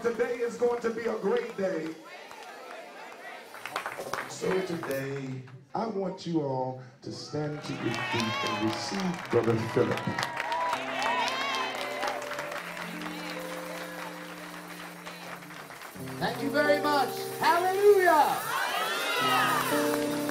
today is going to be a great day. So today, I want you all to stand to your feet and receive Brother Philip. Thank you very much. Hallelujah.